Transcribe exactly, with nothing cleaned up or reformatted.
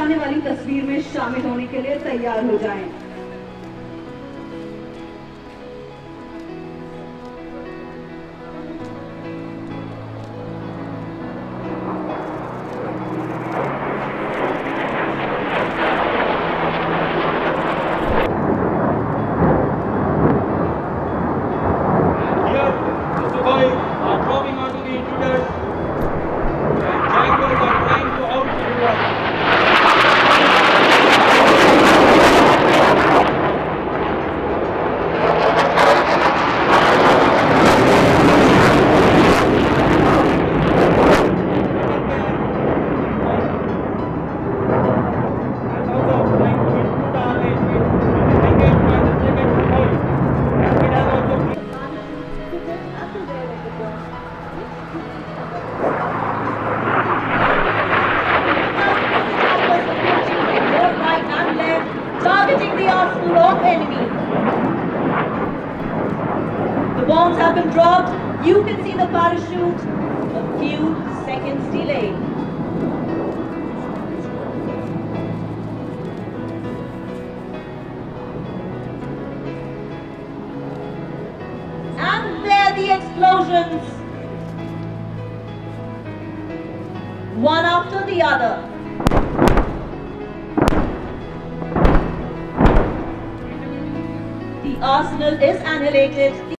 जाने वाली तस्वीर में शामिल होने के लिए तैयार हो जाएं। Are dropping onto the intruders, and Jaguars are trying to outmaneuver. And also trying to intrude our lane, engaged by the second convoy. And it has also been targeting the arsenal of enemy. The bombs have been dropped. You can see the parachute. A few seconds delay. And there the explosions. One after the other. The arsenal is annihilated.